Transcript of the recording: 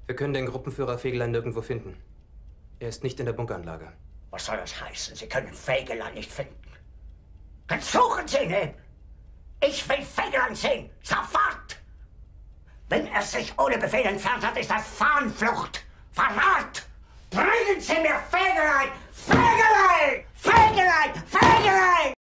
Wir können den Gruppenführer Fegelein nirgendwo finden. Er ist nicht in der Bunkeranlage. Was soll das heißen? Sie können Fegelein nicht finden. Dann suchen Sie ihn eben. Ich will Fegelein sehen. Sofort! Wenn er sich ohne Befehl entfernt hat, ist das Fahnenflucht. Verrat! Bringen Sie mir Fegelein! Fegelein! Fegelein! Fegelein!